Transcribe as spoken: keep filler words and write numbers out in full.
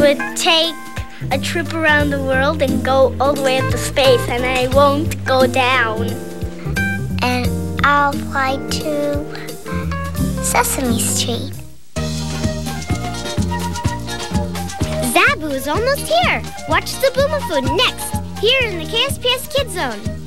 would take a trip around the world and go all the way up to space, and I won't go down. And I'll fly to Sesame Street. Zabu is almost here. Watch the Boomafood next, here in the K S P S Kidzone.